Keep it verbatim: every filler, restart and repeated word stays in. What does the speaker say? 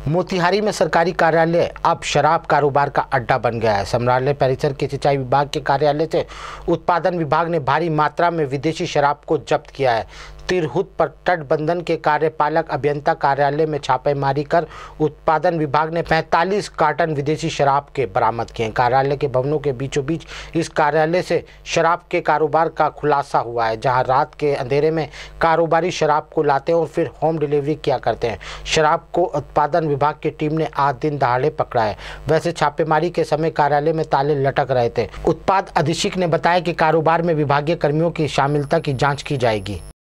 मोतिहारी में सरकारी कार्यालय अब शराब कारोबार का अड्डा बन गया है। समरालय परिसर के सिंचाई विभाग के कार्यालय से उत्पादन विभाग ने भारी मात्रा में विदेशी शराब को जब्त किया है। तिरहुत पर तटबंधन के कार्यपालक अभियंता कार्यालय में छापेमारी कर उत्पादन विभाग ने पैंतालीस कार्टन विदेशी शराब के बरामद किए। कार्यालय के भवनों के बीचों बीच इस कार्यालय से शराब के कारोबार का खुलासा हुआ है, जहां रात के अंधेरे में कारोबारी शराब को लाते हैं और फिर होम डिलीवरी किया करते हैं। शराब को उत्पादन विभाग की टीम ने आज दिन दहाड़े पकड़ा है। वैसे छापेमारी के समय कार्यालय में ताले लटक रहे थे। उत्पाद अधीक्षक ने बताया कि कारोबार में विभागीय कर्मियों की शामिलता की जाँच की जाएगी।